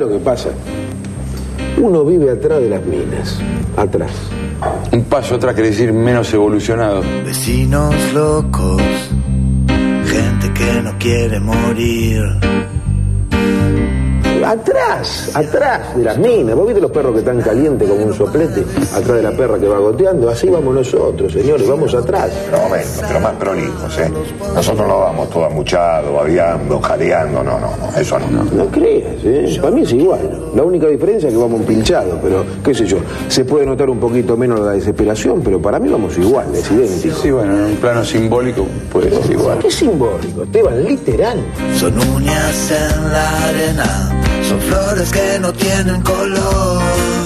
lo que pasa? Uno vive atrás de las minas, atrás. Un paso atrás quiere decir menos evolucionado. Vecinos locos, gente que no quiere morir. Atrás de las minas. ¿Vos viste los perros que están calientes como un soplete atrás de la perra que va goteando? Así vamos nosotros, señores, vamos atrás. Pero momento, pero más prolijos, ¿eh? Nosotros no vamos todo amuchado, babeando, jadeando, no, eso no. No creas, ¿eh? Para mí es igual. La única diferencia es que vamos pinchados, pero qué sé yo, se puede notar un poquito menos la desesperación, pero para mí vamos igual, es idéntico. Sí, bueno, en un plano simbólico puede ser igual. ¿Qué simbólico, Esteban? Literal. Son uñas en la arena, son flores que no tienen color.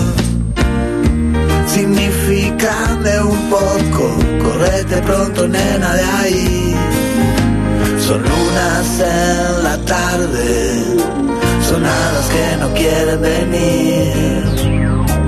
Significame un poco, correte pronto, nena, de ahí. Son lunas en la tarde, son hadas que no quieren venir.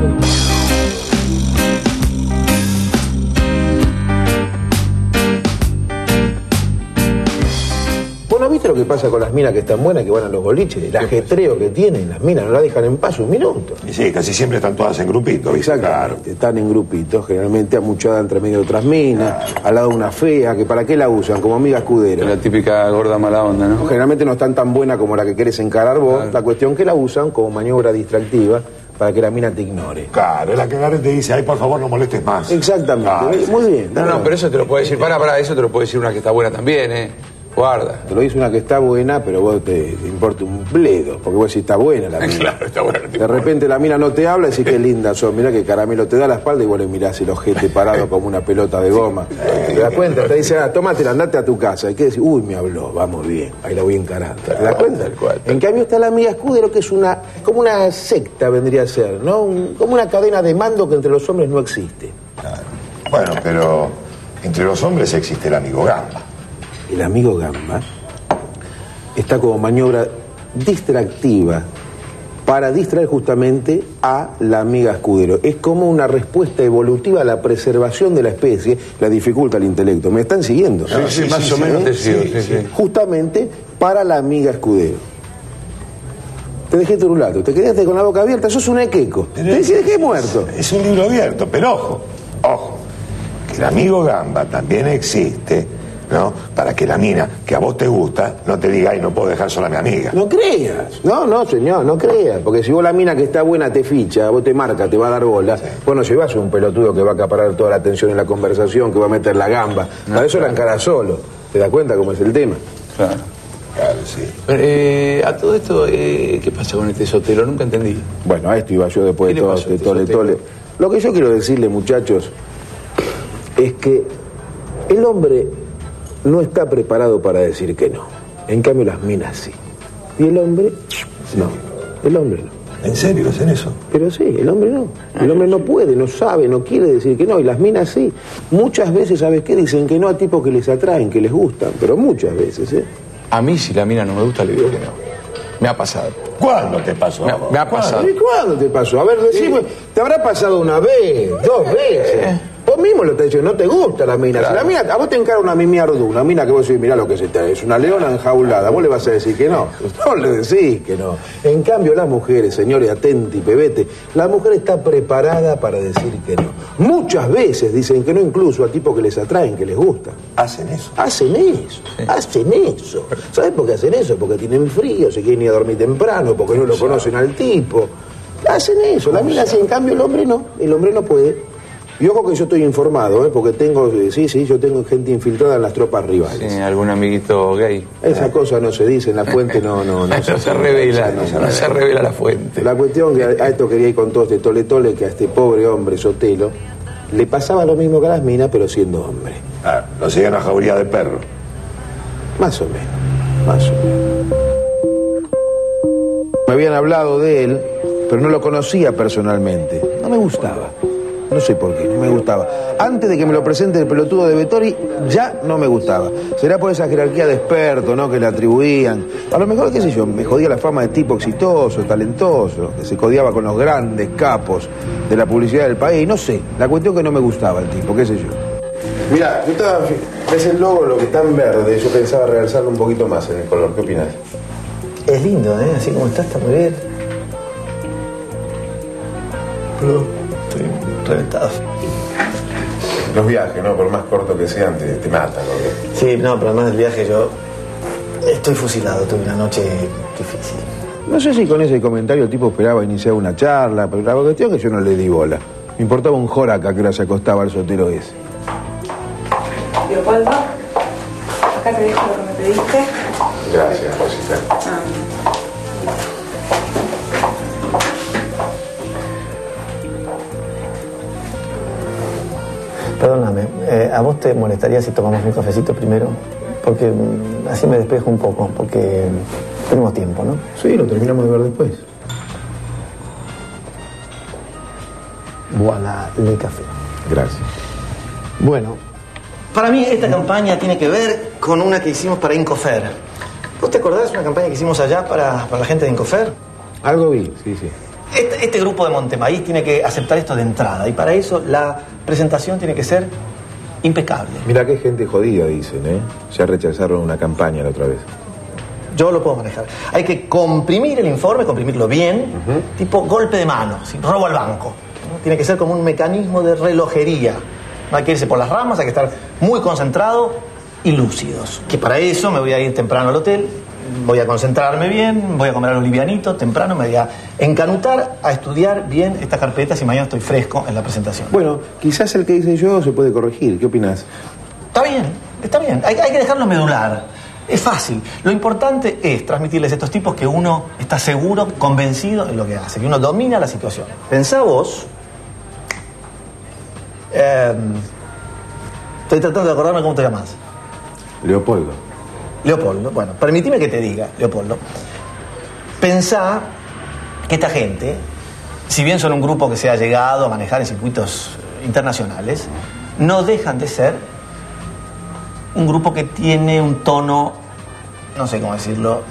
¿No viste lo que pasa con las minas que están buenas, que van a los boliches? El ajetreo que tienen, las minas no la dejan en paz un minuto. Y sí, casi siempre están todas en grupitos, ¿viste? Claro. Están en grupitos, generalmente amuchadas entre medio de otras minas, al lado de una fea, que ¿para qué la usan? Como amiga escudera. La típica gorda mala onda, ¿no? Generalmente no están tan buenas como la que querés encarar vos, claro. La cuestión que la usan como maniobra distractiva para que la mina te ignore. Claro, es la que agarra y te dice, ay, por favor, no molestes más. Exactamente, claro. Muy bien. No, pero eso te lo puede decir, eso te lo puede decir una que está buena también, ¿eh? Guarda. Te lo dice una que está buena, pero vos te importa un bledo, porque vos decís, está buena la mina. Claro, está buena. De repente la mina no te habla y decís, qué linda sos, mirá que caramelo te da la espalda y vos le mirás el ojete parado como una pelota de goma. ¿Te das cuenta? Te dice, tómatela, andate a tu casa. Y que decís, uy, me habló, vamos bien, ahí la voy encarando. ¿Te das cuenta? En cambio está la amiga escudero, que es como una secta, vendría a ser, ¿no? Como una cadena de mando que entre los hombres no existe. Claro. Bueno, pero entre los hombres existe el amigo gamba. El amigo gamba está como maniobra distractiva para distraer justamente a la amiga escudero. Es como una respuesta evolutiva a la preservación de la especie, la dificulta el intelecto. ¿Me están siguiendo? Sí, más o menos te sigo. Sí. Justamente para la amiga escudero. Te dejé turulato, te quedaste con la boca abierta, sos un equeco. Te dejé muerto. Es un libro abierto, pero ojo, que el amigo gamba también existe, ¿no? Para que la mina que a vos te gusta no te diga, ay, no puedo dejar sola a mi amiga. No creas. No, señor, no creas. Porque si vos la mina que está buena te ficha, vos te marca, te va a dar bola, vos no llevás un pelotudo que va a acaparar toda la atención en la conversación, que va a meter la gamba. Para eso la encara solo. ¿Te das cuenta cómo es el tema? Claro, sí. A todo esto, ¿qué pasa con este Sotelo? Nunca entendí. Bueno, a esto iba yo después de todo este tole. Lo que yo quiero decirle, muchachos, es que el hombre no está preparado para decir que no. En cambio las minas sí. Y el hombre, no. El hombre no. ¿En serio hacen eso? Pero sí, el hombre no. El hombre no puede, no sabe, no quiere decir que no. Y las minas sí. Muchas veces, ¿sabes qué? Dicen que no a tipos que les atraen, que les gustan. Pero muchas veces, ¿eh? A mí, si la mina no me gusta, le digo que no. Me ha pasado. ¿Cuándo te pasó? Me ha pasado. ¿Y cuándo te pasó? A ver, decime, ¿te habrá pasado una vez, 2 veces? Vos mismo lo te dicho, no te gusta la mina. Claro. Si la mina, a vos te encara una mimiardo, una mina que vos decís, mirá lo que se te es una leona enjaulada, vos le vas a decir que no. No le decís que no. En cambio, las mujeres, señores, atenti, pebete, la mujer está preparada para decir que no. Muchas veces dicen que no, incluso a tipos que les atraen, que les gustan. ¿Hacen eso? Hacen eso. ¿Sabés por qué hacen eso? Porque tienen frío, se quieren ir a dormir temprano, porque no lo conocen al tipo. Hacen eso, la mina hace, en cambio el hombre no puede. Y ojo que yo estoy informado, porque tengo, yo tengo gente infiltrada en las tropas rivales. Sí, algún amiguito gay. Esa cosa no se dice, en la fuente no se revela, no se revela la fuente. La cuestión que a esto quería ir con todo este tole, que a este pobre hombre Sotelo le pasaba lo mismo que a las minas, pero siendo hombre. Ah, lo siguen a jauría de perro. Más o menos. Me habían hablado de él, pero no lo conocía personalmente. No me gustaba. No sé por qué, no me gustaba. Antes de que me lo presente el pelotudo de Vettori, ya no me gustaba. Será por esa jerarquía de experto, ¿no?, que le atribuían. A lo mejor, qué sé yo, me jodía la fama de tipo exitoso, talentoso, que se codiaba con los grandes capos de la publicidad del país. No sé, la cuestión que no me gustaba el tipo, qué sé yo. Mirá, ves el logo, lo que está en verde. Yo pensaba realzarlo un poquito más en el color. ¿Qué opinas? Es lindo, ¿eh? Así como está muy bien. Perdón, estoy reventado. Los viajes, ¿no? Por más corto que sean, te matan, ¿no? Sí, no, pero además del viaje yo estoy fusilado, tuve una noche difícil. No sé si con ese comentario el tipo esperaba iniciar una charla, pero la cuestión es que yo no le di bola. Me importaba un joraca que ahora se acostaba el sotero ese. Leopoldo, acá te dejo lo que me pediste. Gracias, Rosita. Perdóname, ¿a vos te molestaría si tomamos un cafecito primero? Porque así me despejo un poco, porque tenemos tiempo, ¿no? Sí, lo terminamos de ver después. Voilà, le café. Gracias. Bueno, para mí esta campaña tiene que ver con una que hicimos para Incofer. ¿Vos te acordás de una campaña que hicimos allá para la gente de Incofer? Algo vi, sí. Este grupo de Montemaíz tiene que aceptar esto de entrada y para eso la presentación tiene que ser impecable. Mira qué gente jodida, dicen, ¿eh? Ya rechazaron una campaña la otra vez. Yo lo puedo manejar. Hay que comprimir el informe, comprimirlo bien, tipo golpe de mano, robo al banco. ¿No? Tiene que ser como un mecanismo de relojería. No hay que irse por las ramas, hay que estar muy concentrado y lúcidos. Que para eso me voy a ir temprano al hotel, voy a concentrarme bien, voy a comer algo livianito, temprano me voy a encanutar a estudiar bien estas carpetas y mañana estoy fresco en la presentación. Bueno, quizás el que hice yo se puede corregir. ¿Qué opinas? Está bien. Hay que dejarlo medular. Es fácil. Lo importante es transmitirles a estos tipos que uno está seguro, convencido en lo que hace, que uno domina la situación. Pensá vos. Estoy tratando de acordarme cómo te llamas. Leopoldo. Leopoldo. Bueno, permitime que te diga, Leopoldo. Pensá que esta gente, si bien son un grupo que se ha llegado a manejar en circuitos internacionales, no dejan de ser un grupo que tiene un tono, no sé cómo decirlo,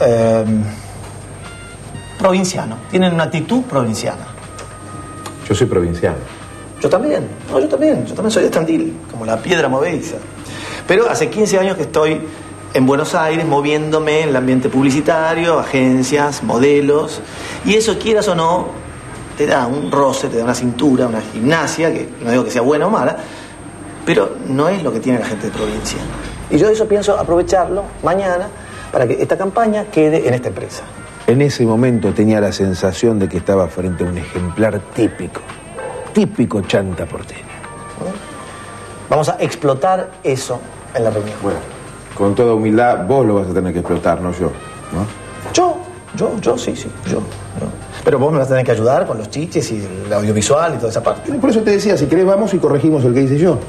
provinciano. Tienen una actitud provinciana. Yo soy provinciano. Yo también soy de Tandil, como la piedra movediza. Pero hace 15 años que estoy en Buenos Aires moviéndome en el ambiente publicitario, agencias, modelos, y eso, quieras o no, te da un roce, te da una cintura, una gimnasia, que no digo que sea buena o mala, pero no es lo que tiene la gente de provincia. Y yo eso pienso aprovecharlo mañana para que esta campaña quede en esta empresa. En ese momento tenía la sensación de que estaba frente a un ejemplar típico chanta porteño. Vamos a explotar eso en la reunión. Bueno, con toda humildad, vos lo vas a tener que explotar, no yo, ¿no? Yo, sí, yo. Pero vos me vas a tener que ayudar con los chiches y el audiovisual y toda esa parte. Por eso te decía, si querés vamos y corregimos el que hice yo.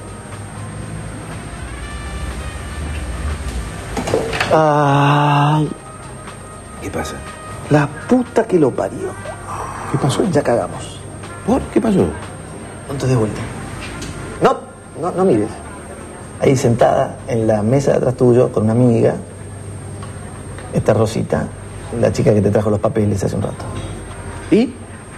Ay, ¿Qué pasa? la puta que lo parió. ¿Qué pasó? Ya cagamos. ¿Por? ¿Qué pasó? No te des vuelta. No mires. Ahí sentada en la mesa de atrás tuyo con una amiga, esta Rosita, la chica que te trajo los papeles hace un rato. ¿Y?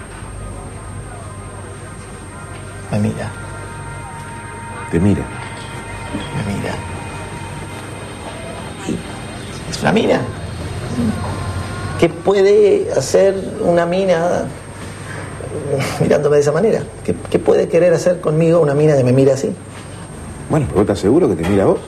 Me mira. Te mira. Me mira. Y es una mina. ¿Qué puede hacer una mina mirándome de esa manera? ¿Qué puede querer hacer conmigo una mina que me mira así? Bueno, pero ¿vos estás seguro que te mira a vos?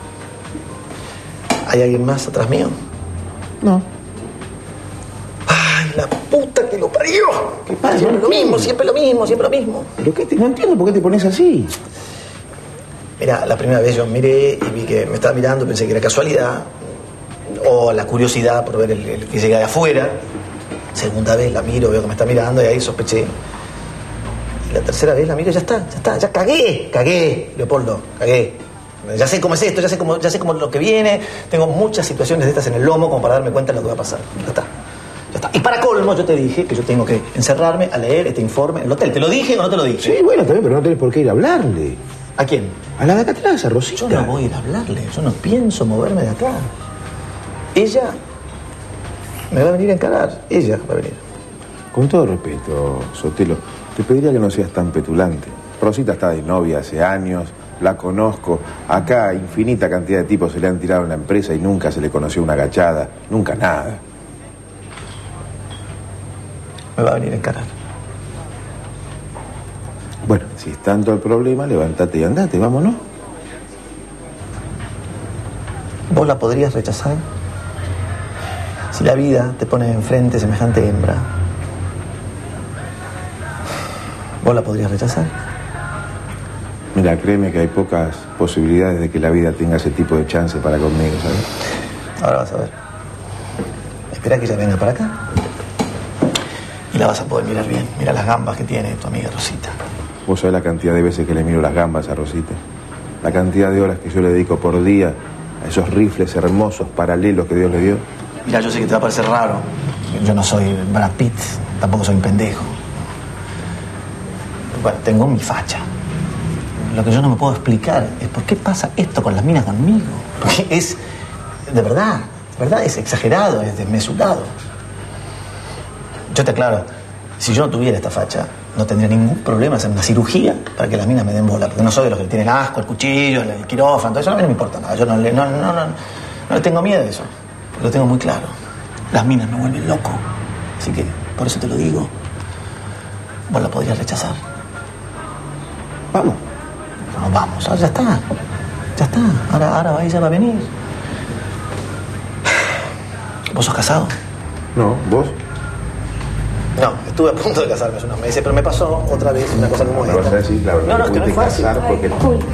¿Hay alguien más atrás mío? No. ¡Ay, la puta que lo parió! ¿Qué pasa? Siempre lo mismo. ¿Pero qué no entiendo por qué te pones así. Mira, la primera vez yo miré y vi que me estaba mirando, pensé que era casualidad, o la curiosidad por ver el que llega de afuera. Segunda vez la miro, veo que me está mirando y ahí sospeché. Y la tercera vez la miro y ya cagué, Leopoldo, cagué. Ya sé cómo es esto, ya sé cómo lo que viene. Tengo muchas situaciones de estas en el lomo como para darme cuenta de lo que va a pasar. Ya está. Y para colmo yo te dije que yo tengo que encerrarme a leer este informe en el hotel. ¿Te lo dije o no te lo dije? Sí, bueno, también, pero no tenés por qué ir a hablarle. ¿A quién? A la de acá atrás, a Rosita. Yo no voy a ir a hablarle, yo no pienso moverme de acá. Ella me va a venir a encarar, ella va a venir. Con todo respeto, Sotelo, te pediría que no seas tan petulante. Rosita está de novia hace años, la conozco. Acá infinita cantidad de tipos se le han tirado en la empresa y nunca se le conoció una agachada, nunca nada. Me va a venir a encarar. Bueno, si es tanto el problema, levántate y andate, vámonos. ¿Vos la podrías rechazar? Si la vida te pone enfrente semejante hembra, ¿vos la podrías rechazar? Mira, créeme que hay pocas posibilidades de que la vida tenga ese tipo de chance para conmigo, ¿sabes? Ahora vas a ver. Espera que ella venga para acá y la vas a poder mirar bien. Mira las gambas que tiene tu amiga Rosita. Vos sabés la cantidad de veces que le miro las gambas a Rosita. La cantidad de horas que yo le dedico por día a esos rifles hermosos, paralelos que Dios le dio. Mira, yo sé que te va a parecer raro. Yo no soy Brad Pitt, tampoco soy un pendejo. Bueno, tengo mi facha. Lo que yo no me puedo explicar es por qué pasa esto con las minas conmigo. Porque es, de verdad, es exagerado, es desmesurado. Yo te aclaro, si yo no tuviera esta facha, no tendría ningún problema hacer una cirugía para que las minas me den bola. Porque no soy de los que tienen asco, el cuchillo, el quirófano, todo eso a mí no me importa nada. Yo no le tengo miedo a eso. Porque lo tengo muy claro. Las minas me vuelven loco. Así que, por eso te lo digo. Vos la podrías rechazar. Vamos. No, vamos, ya está. Ya está. Ahora ella va a venir. ¿Vos sos casado? No, ¿vos? No, estuve a punto de casarme hace unos meses, pero me pasó otra vez una cosa como Me vas esta. a decir la verdad. No, es que no es fácil. Ay, disculpe.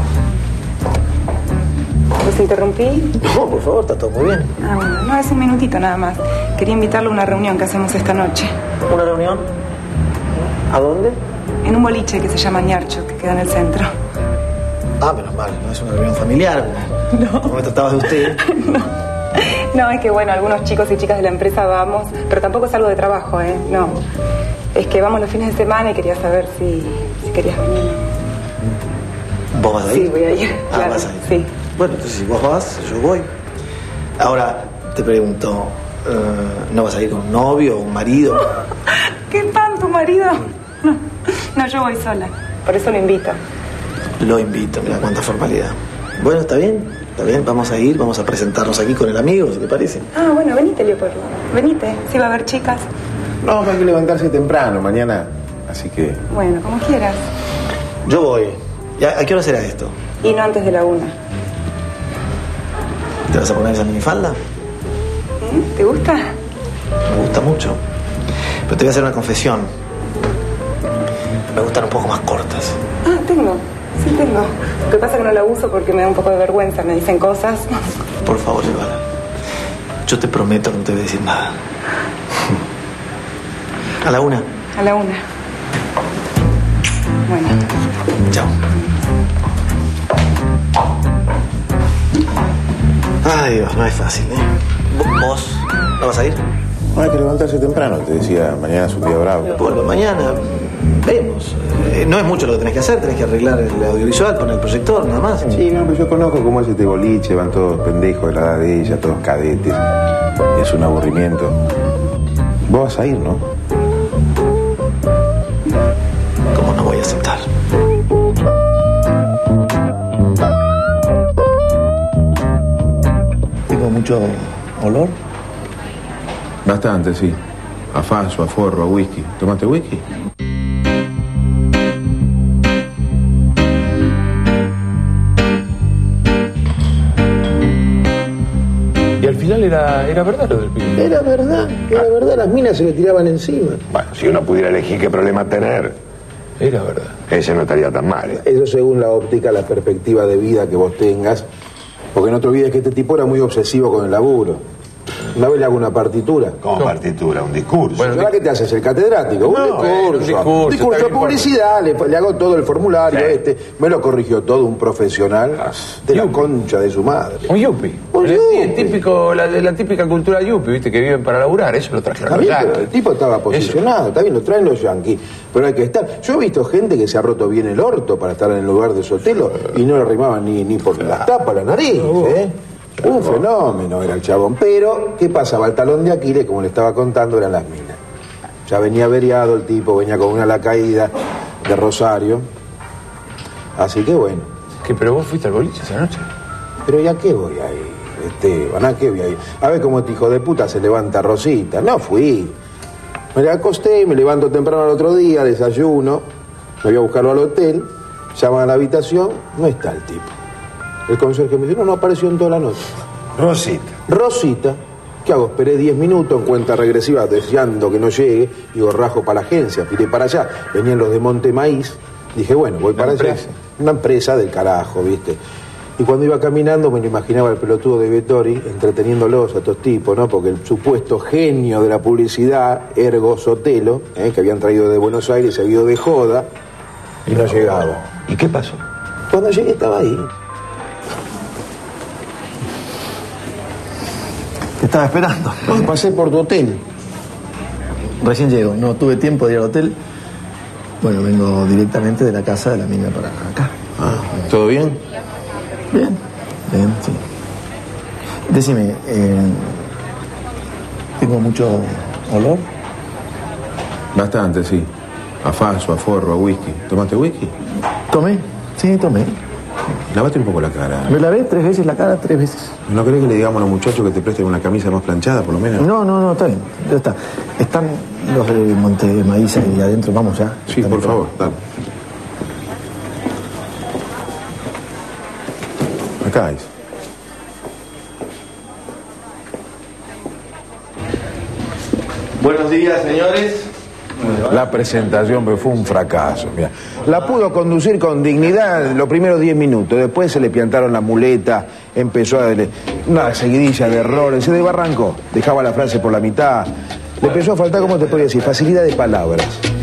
¿Los interrumpí? No, por favor, está todo muy bien. Ah, bueno, no, es un minutito nada más. Quería invitarlo a una reunión que hacemos esta noche. ¿Una reunión? ¿A dónde? En un boliche que se llama Ñarcho, que queda en el centro. Ah, menos mal, no es una reunión familiar. No. ¿Cómo me tratabas de usted? No, es que bueno, algunos chicos y chicas de la empresa vamos, pero tampoco es algo de trabajo, ¿eh? No. Es que vamos los fines de semana y quería saber si querías venir. ¿Vos vas a ir? Sí, voy a ir. Ah, Claro, vas a ir. sí. Bueno, entonces si vos vas, yo voy. Ahora, te pregunto, ¿no vas a ir con un novio o un marido? ¿Qué pan, tu marido? No, yo voy sola. Por eso lo invito. Lo invito, mira cuánta formalidad. Bueno, está bien, vamos a ir, vamos a presentarnos aquí con el amigo, ¿te parece? Ah, bueno, venite, Leopoldo. Venite, sí va a haber chicas. No, hay que levantarse temprano mañana, así que... Bueno, como quieras. Yo voy. ¿A qué hora será esto? Y no antes de la 1. ¿Te vas a poner esa minifalda? ¿Te gusta? Me gusta mucho. Pero te voy a hacer una confesión. Me gustan un poco más cortas. Ah, tengo. Sí, tengo. Lo que pasa es que no la uso porque me da un poco de vergüenza. Me dicen cosas. Por favor, llévala. Yo te prometo que no te voy a decir nada. ¿A la 1? A la 1. Bueno. Chao. Ay, Dios, no es fácil, ¿eh? ¿Vos no vas a ir? No hay que levantarse temprano, te decía, mañana es un día bravo. Bueno, mañana vemos. No es mucho lo que tenés que hacer, tenés que arreglar el audiovisual, poner el proyector, nada más. Sí, no, pero yo conozco cómo es este boliche, van todos pendejos de la edad de ella, todos cadetes. Es un aburrimiento. Vos vas a ir, ¿no? ¿Cómo no voy a aceptar? ¿Tengo mucho olor? Bastante, sí. A faso, a forro, a whisky. ¿Tomaste whisky? Y al final era verdad lo del pibe. Era verdad, las minas se le tiraban encima. Bueno, si uno pudiera elegir qué problema tener, Era verdad. ese no estaría tan mal. Eso según la óptica, la perspectiva de vida que vos tengas. Porque no te olvides que este tipo era muy obsesivo con el laburo. Una vez le hago una partitura. Como partitura, un discurso. Bueno, ¿Ahora qué te haces? ¿El catedrático? No, un discurso, de está bien, publicidad, le hago todo el formulario Sí. me lo corrigió todo un profesional de la concha de su madre. Un yuppie. Un yuppie. La típica cultura yuppie, ¿viste? Que viven para laburar. Eso lo trajeron Está los bien, pero el yanquis. tipo estaba posicionado, está bien, lo traen los yanquis, pero hay que estar. Yo he visto gente que se ha roto bien el orto para estar en el lugar de Sotelo y no le arrimaban ni por la tapa la nariz, ¿eh? Un fenómeno era el chabón. Pero, ¿qué pasaba? El talón de Aquiles, como le estaba contando, eran las minas. Ya venía averiado el tipo, venía con una la caída de Rosario. Así que bueno. ¿Qué, pero vos fuiste al boliche esa noche? Pero ¿ya qué voy ahí, Esteban? ¿A qué voy ahí? A ver cómo este hijo de puta se levanta Rosita. No fui. Me la acosté, me levanto temprano al otro día, desayuno. Me voy a buscarlo al hotel, llaman a la habitación, no está el tipo. El conserje me dice, no apareció en toda la noche. Rosita, ¿qué hago? Esperé 10 minutos en cuenta regresiva, deseando que no llegue. Digo, rajo para la agencia, piré para allá. Venían los de Monte Maíz. Dije, bueno, voy para allá. Una empresa del carajo, ¿viste? Y cuando iba caminando me lo imaginaba el pelotudo de Vettori entreteniéndolos a estos tipos, ¿no? Porque el supuesto genio de la publicidad, Ergo Sotelo, que habían traído de Buenos Aires, se había ido de joda y no llegaba. ¿Y qué pasó? Cuando llegué estaba ahí. Te estaba esperando. Pasé por tu hotel. Recién llego, no tuve tiempo de ir al hotel. Bueno, vengo directamente de la casa de la mina para acá. ¿Todo bien? Bien, sí. Decime, ¿tengo mucho olor? Bastante, sí. A faso, a forro, a whisky. ¿Tomaste whisky? Tomé. Lávate un poco la cara. Me lavé 3 veces la cara, 3 veces. ¿No querés que le digamos a los muchachos que te presten una camisa más planchada, por lo menos? No, está bien, ya está. Están los de Monte Maíz ahí adentro, vamos ya. Sí, por favor, dale. Acá es. Buenos días, señores. La presentación fue un fracaso. Mira. La pudo conducir con dignidad los primeros 10 minutos. Después se le piantaron la muleta, empezó a una seguidilla de errores, se desbarrancó. Dejaba la frase por la mitad. Le empezó a faltar, ¿cómo te podría decir? Facilidad de palabras.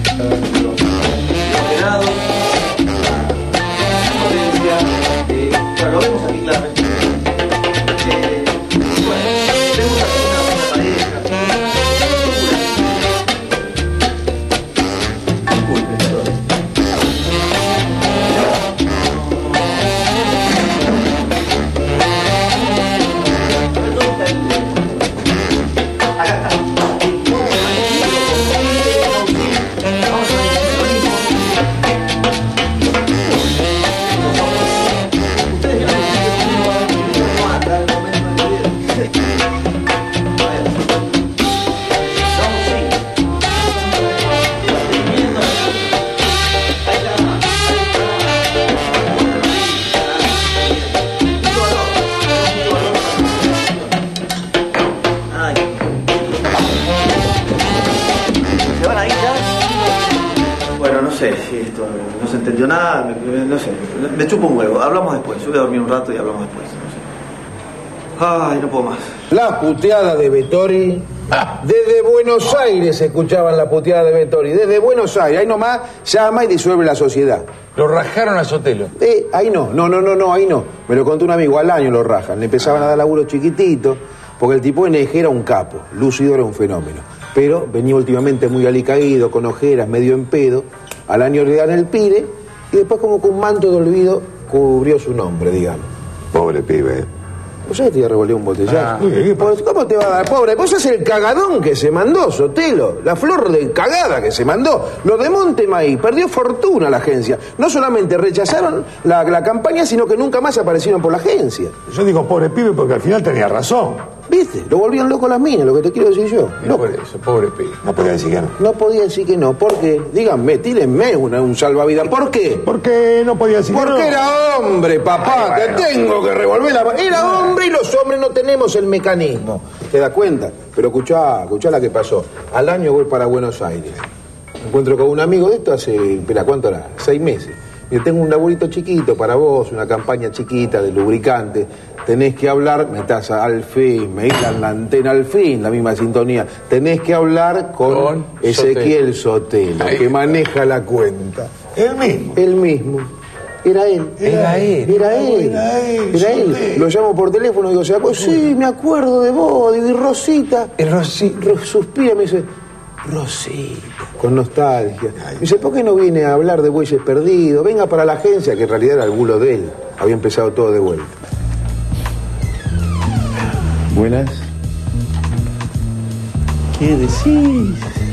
Lo vemos aquí claramente. No se entendió nada, no sé, me chupo un huevo, hablamos después, yo voy a dormir un rato y hablamos después, no sé. Ay, no puedo más. La puteada de Vettori. Desde Buenos Aires escuchaban la puteada de Vettori, desde Buenos Aires, ahí nomás llama y disuelve la sociedad. Lo rajaron a Sotelo. Ahí no, ahí no. Me lo contó un amigo, al año lo rajan, le empezaban a dar laburo chiquitito, porque el tipo en eje era un capo, lúcido era un fenómeno. Pero venía últimamente muy alicaído, con ojeras, medio en pedo. Al año le dan el pire y después como con un manto de olvido cubrió su nombre, digamos. Pobre pibe. ¿Vos sabés que te iba a revolver un botellazo? ¿Cómo te va a dar, pobre? Vos sos el cagadón que se mandó, Sotelo. La flor de cagada que se mandó. Lo de Monte Maíz. Perdió fortuna la agencia. No solamente rechazaron la campaña, sino que nunca más aparecieron por la agencia. Yo digo pobre pibe porque al final tenía razón. ¿Viste? Lo volvían loco las minas, lo que te quiero decir yo. No por eso, pobre pibe. No podía decir que no. No podía decir que no. ¿Por qué? Díganme, tírenme un salvavidas. ¿Por qué? ¿Por qué no podía decir que no? Porque era hombre, papá. Ay, bueno. Te tengo que revolver la... Era hombre y los hombres no tenemos el mecanismo. ¿Te das cuenta? Pero escuchá la que pasó. Al año voy para Buenos Aires. Me encuentro con un amigo de esto hace... Espera, ¿cuánto era? 6 meses. Yo tengo un laburito chiquito para vos, una campaña chiquita de lubricante. Tenés que hablar, metás al fin, me hilan la antena al fin, la misma sintonía. Tenés que hablar con Ezequiel Sotelo, que maneja la cuenta. ¿El mismo? Era él. Lo llamo por teléfono y digo, ¿se acuerda? Sí, me acuerdo de vos, digo, y Rosita. Suspira y me dice, Rosita, con nostalgia. Me dice, ¿por qué no viene a hablar de bueyes perdidos? Venga para la agencia, que en realidad era el bulo de él. Había empezado todo de vuelta. Buenas. ¿Qué decís?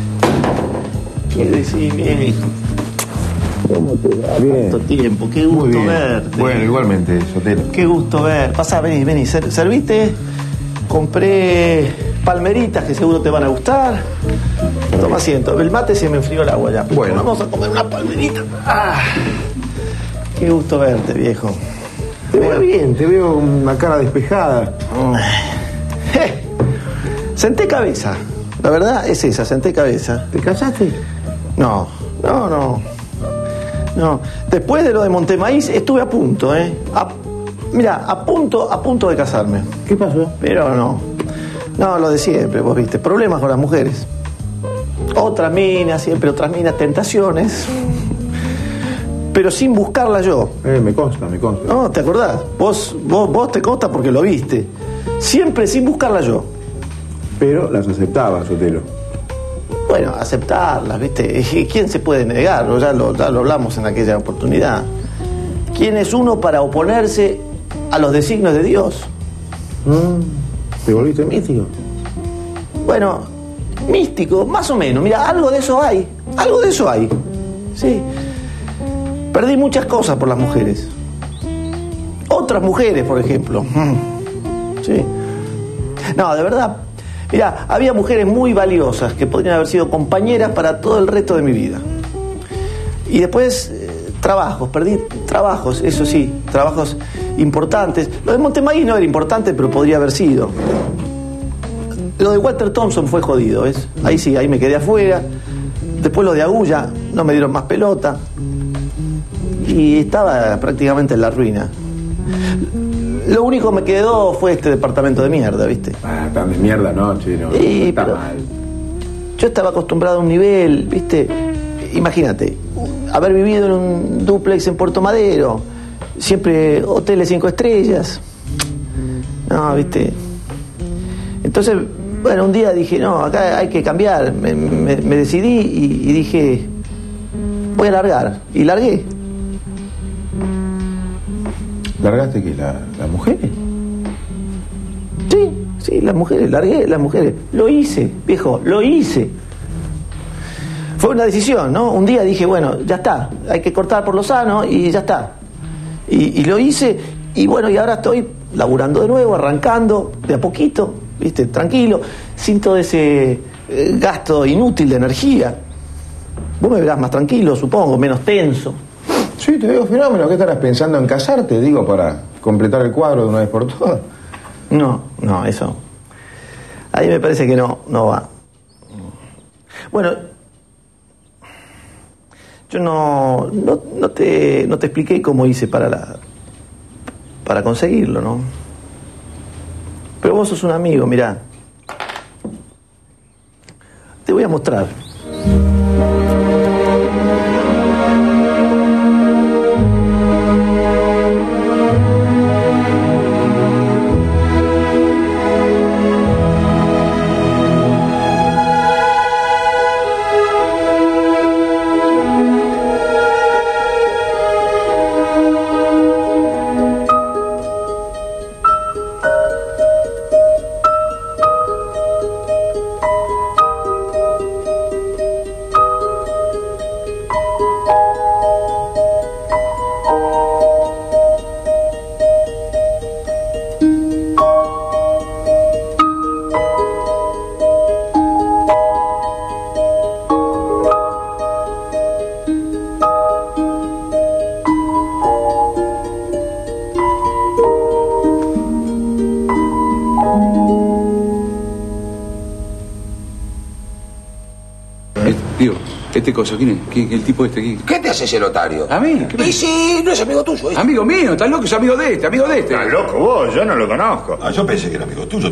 Nene? ¿Cómo te va? Bien. Tanto tiempo, qué gusto verte. Bueno, igualmente, Sotelo. Qué gusto ver. Pasá, vení, ¿serviste? Compré palmeritas que seguro te van a gustar. Toma asiento. El mate se me enfrió el agua ya. Bueno. Vamos a comer una palmerita. Qué gusto verte, viejo. Te veo bien, te veo una cara despejada. Senté cabeza. La verdad es esa, senté cabeza. ¿Te casaste? No. Después de lo de Montemaíz estuve a punto, Mira, a punto de casarme. ¿Qué pasó? Pero no, lo de siempre, vos viste. Problemas con las mujeres. Otras minas, tentaciones. Pero sin buscarla yo. Me consta. No, ¿te acordás? Vos te consta porque lo viste. Siempre sin buscarla yo. Pero las aceptaba, Sotelo. Bueno, aceptarlas, ¿viste? ¿Quién se puede negar? Ya lo hablamos en aquella oportunidad. ¿Quién es uno para oponerse a los designios de Dios? ¿Te volviste místico? Bueno, místico, más o menos. Mira, algo de eso hay. Sí. Perdí muchas cosas por las mujeres. Otras mujeres, por ejemplo. Sí. No, de verdad. Mira, había mujeres muy valiosas que podrían haber sido compañeras para todo el resto de mi vida. Y después, perdí trabajos, eso sí, trabajos importantes. Lo de Montemaíz no era importante, pero podría haber sido. Lo de Walter Thompson fue jodido, ¿ves? Ahí sí, ahí me quedé afuera. Después lo de Agulla, no me dieron más pelota. Y estaba prácticamente en la ruina. Lo único que me quedó fue este departamento de mierda, ¿viste? Tan de mierda, no, chino. Está mal. Yo estaba acostumbrado a un nivel, ¿viste? Imagínate, haber vivido en un dúplex en Puerto Madero, siempre hoteles 5 estrellas. No, ¿viste? Entonces, bueno, un día dije, no, acá hay que cambiar. Me decidí y dije, voy a largar. Y largué. ¿Largaste qué? ¿Las mujeres? Sí, las mujeres, largué las mujeres. Lo hice, viejo, lo hice. Fue una decisión, ¿no? Un día dije, bueno, ya está, hay que cortar por lo sano y ya está. Y lo hice, y bueno, y ahora estoy laburando de nuevo, arrancando de a poquito, ¿viste? Tranquilo, sin todo ese gasto inútil de energía. Vos me verás más tranquilo, supongo, menos tenso. Sí, te veo fenómeno. ¿Qué estarás pensando en casarte, digo, para completar el cuadro de una vez por todas? No, eso. Ahí me parece que no va. Bueno, yo no te expliqué cómo hice para conseguirlo, ¿no? Pero vos sos un amigo, mirá. Te voy a mostrar. ¿Este cosa? ¿Quién es? ¿El tipo este? ¿Quién? ¿Qué te hace ese lotario? ¿A mí? Y sí, no es amigo tuyo. ¿Eh? Amigo mío, estás loco, es amigo de este. Estás loco vos, yo no lo conozco. Yo pensé que era amigo tuyo.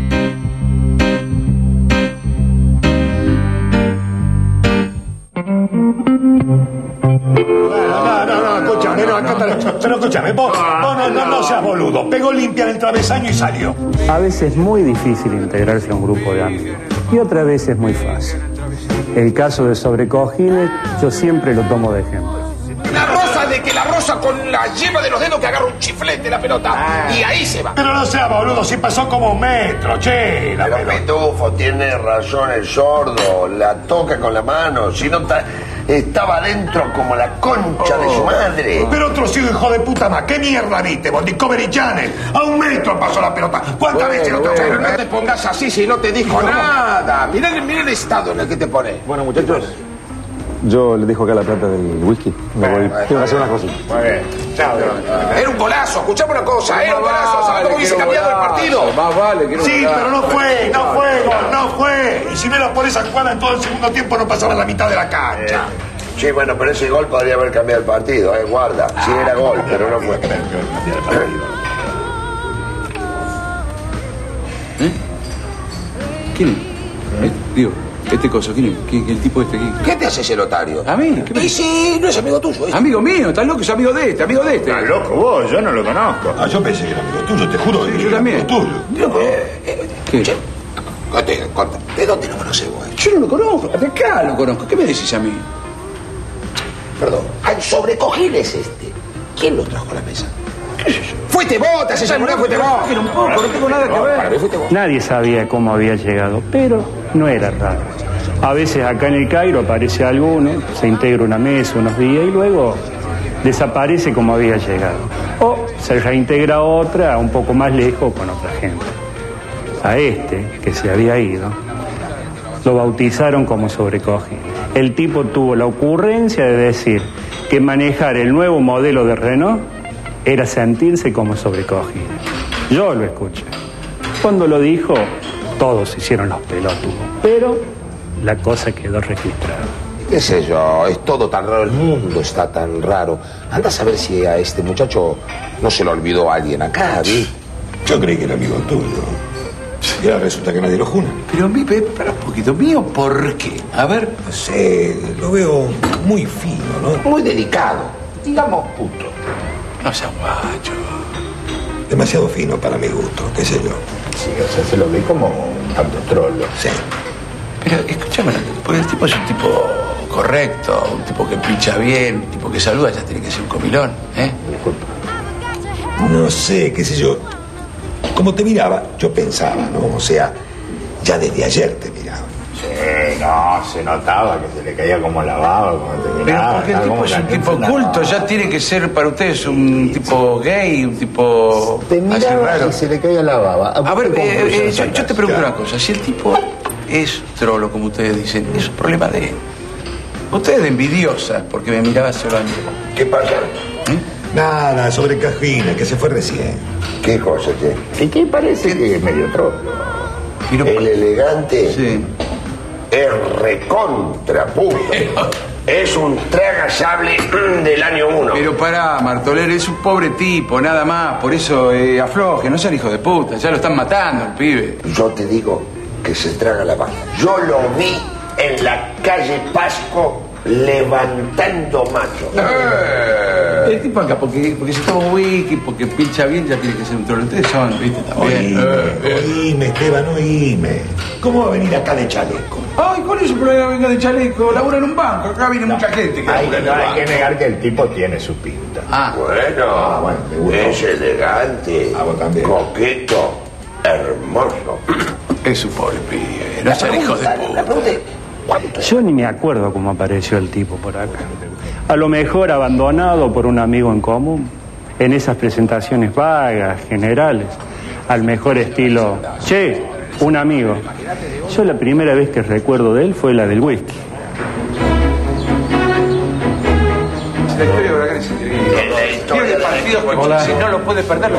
No, escúchame, pero escúchame, vos no seas boludo. Pegó limpia en el travesaño y salió. A veces es muy difícil integrarse a un grupo de amigos y otra vez es muy fácil. El caso de Sobrecojines yo siempre lo tomo de ejemplo. La Rosa de que la roza con la yema de los dedos que agarra un chiflete la pelota. Y ahí se va. Pero no sea boludo, si pasó como un metro, che. La Pero Pitufo, tiene razón el sordo. La toca con la mano. Si no estaba dentro como la concha de su madre. Pero otro sido hijo de puta más. ¿Qué mierda viste, vos? Discovery Channel. A un metro pasó la pelota. ¿Cuántas veces lo tengo que Pero no te pongas así si no te dijo nada. Mira el estado en el que te pone. Bueno, muchachos, yo le dejo acá la plata del whisky. Me voy. Tengo que hacer unas cositas. Muy bien. Chao. Era un golazo, escuchame una cosa, era un golazo. ¿Sabes cómo hubiese cambiado el partido? Más vale que Sí, pero no fue gol, no fue. Y si no era por esa jugada en todo el segundo tiempo no pasaba la mitad de la cancha. Sí, bueno, pero ese gol podría haber cambiado el partido, guarda. Sí era gol, pero no fue. ¿Quién es? Digo, este coso, ¿quién es? El tipo este aquí. ¿Qué te hace ese lotario? ¿A mí? ¿Qué me... Y sí, no es amigo tuyo, ¿eh? Amigo mío, estás loco, es amigo de este, amigo de este. Estás loco vos, yo no lo conozco. Ah, yo pensé que era amigo tuyo, te juro que yo era también. amigo tuyo. ¿Qué? Che, conta, ¿de dónde lo conoces vos? Yo no lo conozco, de acá lo conozco. ¿Qué me decís a mí? Perdón, al sobrecojín es este. ¿Quién lo trajo a la mesa? ¿Qué sé yo? Fuiste vos, te haces llamar, fuiste vos. Era un poco, no tengo nada que ver. Para mí fuiste vos. Nadie sabía cómo había llegado, pero no era raro. A veces acá en el Cairo aparece alguno, se integra una mesa unos días y luego desaparece como había llegado. O se reintegra otra un poco más lejos con otra gente. A este, que se había ido, lo bautizaron como sobrecojín. El tipo tuvo la ocurrencia de decir que manejar el nuevo modelo de Renault era sentirse como sobrecogido. Yo lo escuché. Cuando lo dijo, todos hicieron los pelotudos. Pero la cosa quedó registrada. ¿Qué sé yo? Es todo tan raro, el mundo está tan raro. Anda a saber si a este muchacho no se lo olvidó alguien acá, ¿vi? Yo creí que era amigo tuyo. Y ahora resulta que nadie lo jura. Pero mi para un poquito, ¿mío por qué? A ver. No sé, lo veo muy fino, ¿no? Muy delicado. Digamos puto. No seas guacho. Demasiado fino para mi gusto, qué sé yo. Sí, o sea, se lo ve como un tanto trollo. Sí. Pero escúchame, porque el tipo es un tipo correcto, un tipo que pincha bien, un tipo que saluda, ya tiene que ser un comilón, ¿eh? No sé, qué sé yo. Como te miraba, yo pensaba, ¿no? O sea, ya desde ayer te miraba. Sí, no, se notaba que se le caía como la baba cuando te Pero miraba. porque el tipo es un tipo culto, ya tiene que ser para ustedes un tipo gay, un tipo Te así miraba raro. y se le caía la baba. A ver, conclusión yo te sacás? pregunto una cosa, si el tipo es trolo, como ustedes dicen, es un problema de él. Ustedes de envidiosas, porque me miraba hace años. ¿Qué pasa? Nada, sobre Cajina, que se fue recién. ¿Qué cosa, che? ¿Y qué parece que es medio trollo? Pero, El elegante sí. es recontra puto. Es un tragasable del año 1. Pero pará, Martoler, es un pobre tipo, nada más. Por eso afloje, no sean hijos de puta. Ya lo están matando el pibe. Yo te digo que se traga la bala. Yo lo vi en la calle Pasco levantando macho. El tipo acá, porque se toma whisky, porque pincha bien, ya tiene que ser un trolo. Ustedes son, viste, también. Oíme, Esteban, oíme. ¿Cómo va a venir acá de chaleco? Ay, ¿cuál es el problema? Venga de chaleco, labura en un banco. Acá viene mucha gente que labura en un banco. negar que el tipo tiene su pinta. Ah. Bueno, me gusta. es elegante, Ah, vos también. coqueto, hermoso. Es un pobre pibe, no sean hijos de La puta. pregunta es, ¿cuánto? Yo ni me acuerdo cómo apareció el tipo por acá. A lo mejor abandonado por un amigo en común, en esas presentaciones vagas, generales, al mejor estilo, che, un amigo. Yo la primera vez que recuerdo de él fue la del whisky. La historia de Huracán es increíble. Pierde partidos porque si no lo puede perder, lo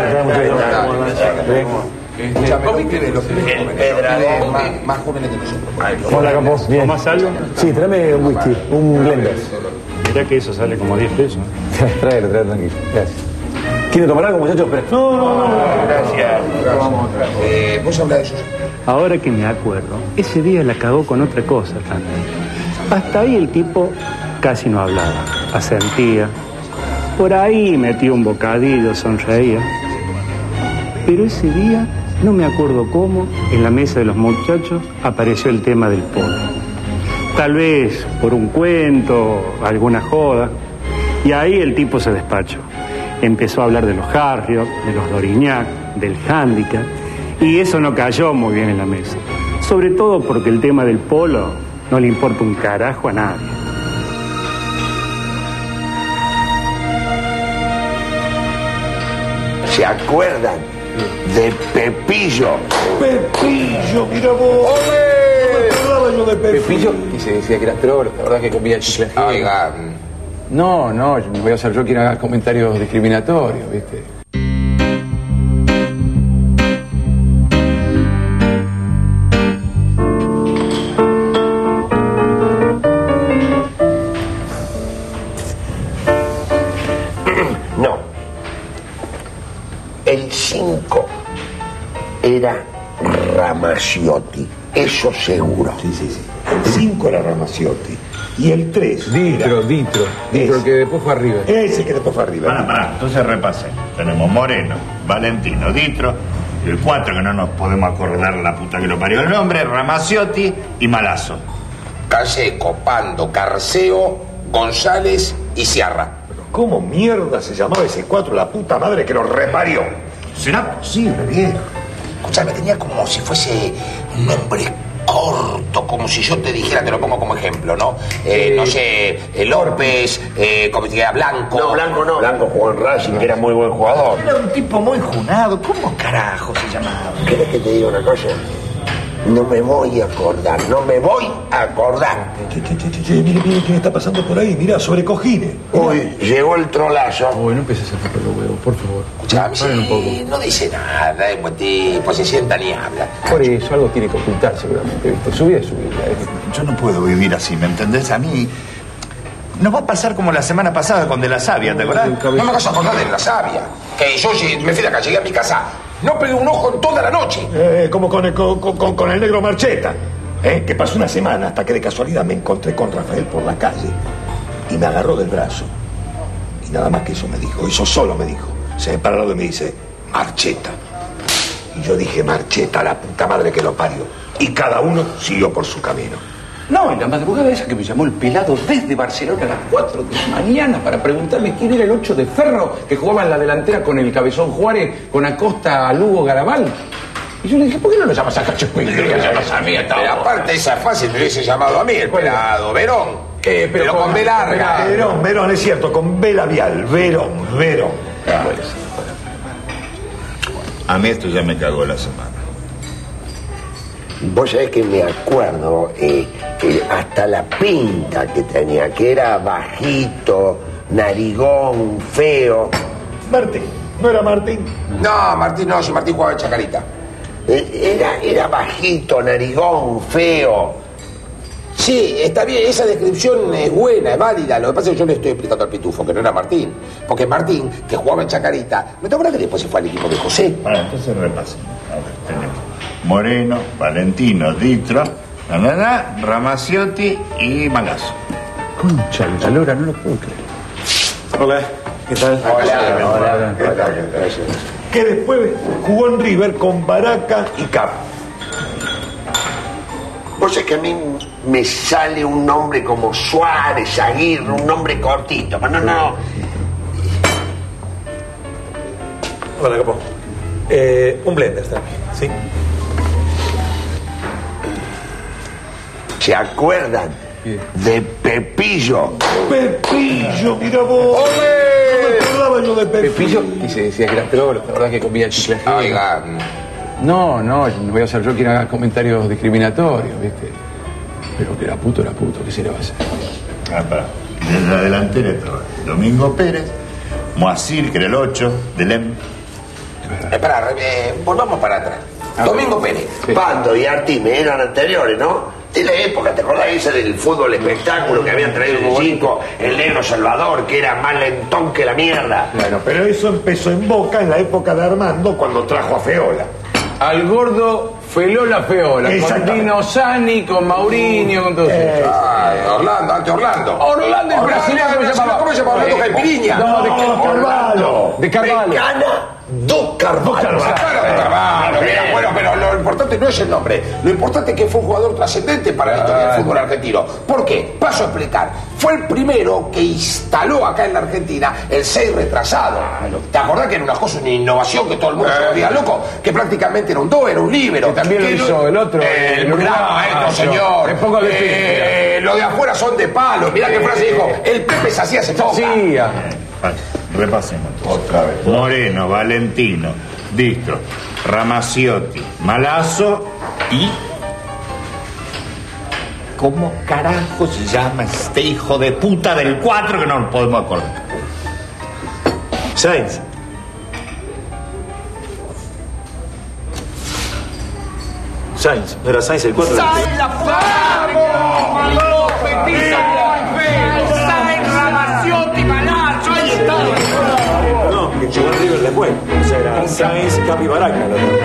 El Pedrador. Más jóvenes que nosotros. Hola, Campos. Bien. ¿Tomás algo? Sí, tráeme un whisky, un blender. Mirá que eso sale como 10 pesos. Tráelo, tranquilo. Gracias. ¿Quiere tomar algo, muchachos? No. Gracias. Vos hablás de eso. Ahora que me acuerdo, ese día la cagó con otra cosa también. Hasta ahí el tipo casi no hablaba, asentía. Por ahí metía un bocadillo, sonreía. Pero ese día, no me acuerdo cómo, en la mesa de los muchachos apareció el tema del polo. Tal vez por un cuento, alguna joda. Y ahí el tipo se despachó. Empezó a hablar de los Harriot, de los Doriñac, del handicap, y eso no cayó muy bien en la mesa. Sobre todo porque el tema del polo no le importa un carajo a nadie. ¿Se acuerdan de Pepillo? Pepillo, mira vos. ¡Ole! No me acordaba yo de Pepillo. Y se decía que era trolo, la verdad que comía chicles. Oiga. No, no voy a ser yo quien haga comentarios discriminatorios, ¿viste? No. El 5 era Ramaciotti, eso seguro. Sí. El 5 era Ramaciotti. Y el 3 Ditro, el que después fue arriba. Ese que después fue arriba. Pará, entonces repase. Tenemos Moreno, Valentino, Ditro, y el 4 que no nos podemos acordar la puta que lo parió el nombre, Ramaciotti y Malazo. Canseco, Pando, Carceo, González y Sierra. ¿Cómo mierda se llamaba ese 4? La puta madre que lo reparió. ¿Será posible, viejo? Escuchame, tenía como si fuese un nombre corto, como si yo te dijera, te lo pongo como ejemplo, ¿no? No sé, López, como si dijera Blanco. No, Blanco no. Blanco jugó en Racing, que era muy buen jugador. Era un tipo muy junado. ¿Cómo carajo se llamaba? ¿Querés que te diga una cosa? No me voy a acordar. Che, mire quién está pasando por ahí. Mirá, sobre cojines. Uy, llegó el trolazo. Uy, no empieces a romper los huevos, por favor. Escuchame, sí, no dice nada, es buen tipo, se sienta ni habla. Por eso, algo tiene que ocultar seguramente, ¿viste? Su vida es su vida. Yo no puedo vivir así, ¿me entendés? A mí nos va a pasar como la semana pasada con De la Sabia, ¿te acordás? No me vas a acordar de La Sabia. Que yo me fui de acá, llegué a mi casa, no pegué un ojo en toda la noche. Como con el negro Marcheta. Que pasó una semana hasta que de casualidad me encontré con Rafael por la calle y me agarró del brazo. Y nada más que eso me dijo, eso solo me dijo. Se me para al lado y me dice, Marcheta. Y yo dije, Marcheta, la puta madre que lo parió. Y cada uno siguió por su camino. No, en la madrugada esa que me llamó el pelado desde Barcelona a las 4 de la mañana para preguntarme quién era el 8 de Ferro que jugaba en la delantera con el Cabezón Juárez, con Acosta, Lugo, Garabal. Y yo le dije, ¿por qué no lo llamas a Cachuspín? ¿Por qué lo llamas a mí? Pero aparte esa es fácil, me hubiese llamado a mí, el pelado, Verón. Pero con B larga. Verón, es cierto, con B labial. Verón. A mí esto ya me cagó la semana. Vos sabés que me acuerdo hasta la pinta que tenía, que era bajito, narigón, feo. Martín, ¿no era Martín? No, Martín no, si Martín jugaba en Chacarita. Era bajito, narigón, feo. Sí, está bien, esa descripción es buena, es válida. Lo que pasa es que yo le estoy explicando al pitufo que no era Martín. Porque Martín, que jugaba en Chacarita, ¿no te acuerdas que después se fue al equipo de José? Bueno, entonces repasemos. A ver, tenemos Moreno, Valentino, Ditro, Ramaciotti y Malazo. Concha, la lora, no lo puedo creer. Hola, ¿qué tal? Hola. Que después jugó en River con Baraca y Cap. Vos sabés que a mí me sale un nombre como Suárez, Aguirre, un nombre cortito, pero no. Hola, Capo. Un blender también, ¿sí? ¿Se acuerdan de Pepillo? Pepillo, mira vos. ¡Ole! No me acordaba yo de Pepillo, y se decía que era trolo, la verdad que comía chicles. Oiga. No voy a ser yo quien haga comentarios discriminatorios, ¿viste? Pero que era puto, ¿qué se le va a hacer? Desde la delantera estaba Domingo Pérez, Moacir, que era el 8, Delem. Volvamos para atrás. Domingo Pérez. Sí. Pando y Artime eran anteriores, ¿no? De la época, ¿te acordás esa del fútbol espectáculo que habían traído de 5? El negro Salvador, que era más lentón que la mierda. Bueno, pero eso empezó en Boca en la época de Armando, cuando trajo a Feola. Al gordo Felola Feola, con Dino Sani, con Maurinho, con todo eso. Orlando, ante Orlando. Orlando, el brasileño, ¿cómo se llamaba? Orlando Caipiriña. No, de Carvalho. De Cana do Carvalho. Claro, de Carvalho. Mira, bueno, pero importante no es el nombre. Lo importante es que fue un jugador trascendente para la historia del fútbol argentino. ¿Por qué? Paso a explicar. Fue el primero que instaló acá en la Argentina el 6 retrasado. ¿Te acordás que era una cosa, una innovación que todo el mundo se volvía loco? Que prácticamente era un 2, era un líbero. Que también lo hizo el otro. Señor. Lo de afuera son de palo. Mirá qué frase dijo. El Pepe se hacía se toca. Repasemos. Otra vez. Moreno, Valentino, Distro, Ramaciotti, Malazo y... ¿Cómo carajo se llama este hijo de puta del 4 que no nos podemos acordar? Sainz. Sainz, ¿no era Sainz el 4? ¡Sainz la ¡Sainz, Ramaciotti, Malazo! ¡Ahí está! No, que llegó a River después. O sea, era Sainz, Capi, Baraca.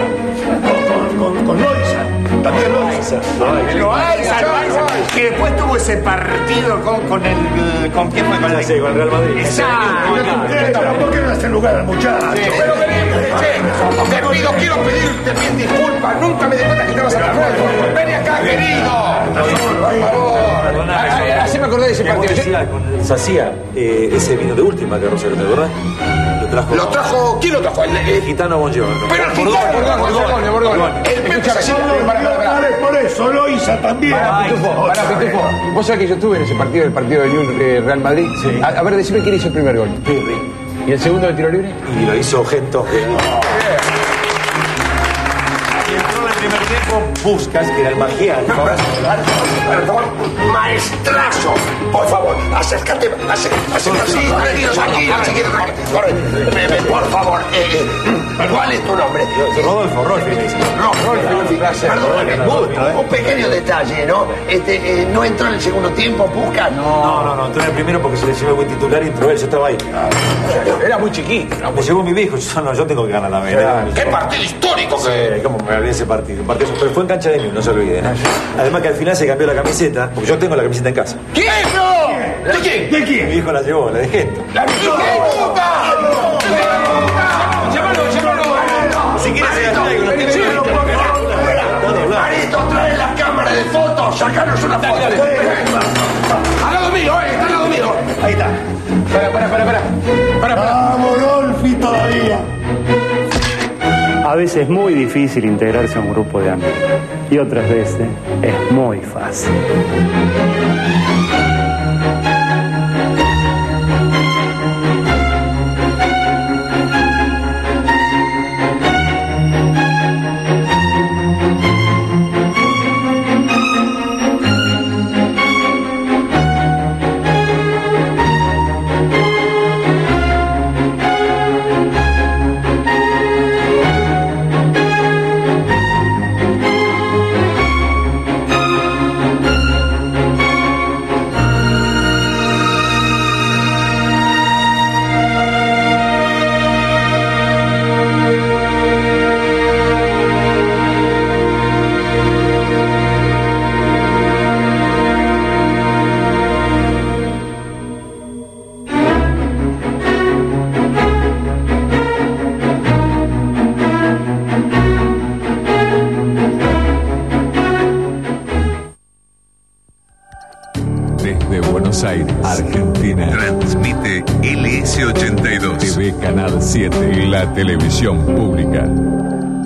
Con Loaiza. También Loaiza. Que después tuvo ese partido con el... ¿Con quién fue? Con el Real Madrid. Pero ¿por qué no hace lugar al muchacho? Pero quiero pedirte mil disculpas. Nunca me di cuenta que estabas acá. Ven acá, querido. Por favor. Así me acordé de ese partido. Con Sacía, ese vino de última que Rosario, ¿verdad? Lo trajo. ¿Quién lo trajo? El gitano Bongiorno. Pero el gitano. Bordón. El Pepe se hacía. Por eso Loaiza también. Pitufo. Vos sabés que yo estuve en ese partido, el partido de Real Madrid. Sí. A ver, decime quién hizo el primer gol. Pirri. ¿Y el segundo del tiro libre? Y lo hizo Gento. Y entró en el primer tiempo Puskas, que era el magiar. Perdón, maestrazo. Por favor, acércate así, tranquilo. Por favor, ¿cuál es tu nombre? Rodolfo. Perdón, un pequeño detalle, ¿no? ¿No entró en el segundo tiempo, Puskas? No, entró en el primero porque se lesionó el buen titular y entró él, yo estaba ahí. Era muy chiquito. Me llevó mi viejo, yo tengo que ganar también. ¡Qué partido histórico! ¿Cómo me olvidé ese partido? Pero fue en cancha de Newell's, no se olviden. Además que al final se cambió la camiseta, porque yo tengo la camiseta en casa. ¿Qué? ¿De quién? Mi viejo la llevó, la de Gento. ¡La puta! ¡Llámalo! Si quieres se la traigo, lo tiene. Marito, trae la cámara de fotos, sacanos una foto. Al lado mío, está al lado mío. Ahí está. Para. Vamos, Rolfi, todavía. A veces es muy difícil integrarse a un grupo de amigos y otras veces es muy fácil. Desde Buenos Aires, Argentina. Transmite LS82. TV Canal 7, la televisión pública.